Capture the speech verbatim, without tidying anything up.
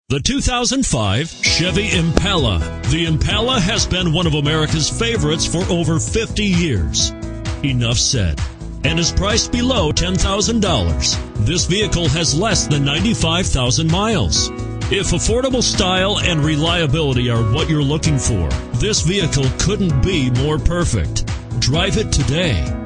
The two thousand five Chevy Impala. The Impala has been one of America's favorites for over fifty years. Enough said. And is priced below ten thousand dollars. This vehicle has less than ninety-five thousand miles. If affordable style and reliability are what you're looking for, this vehicle couldn't be more perfect. Drive it today.